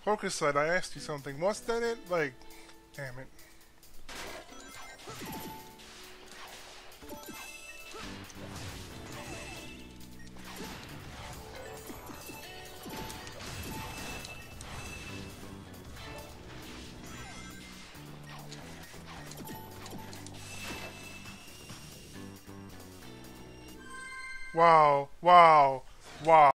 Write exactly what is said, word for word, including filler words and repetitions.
Focus Light, I asked you something. Was that it? Like, damn it. Wow, wow, wow.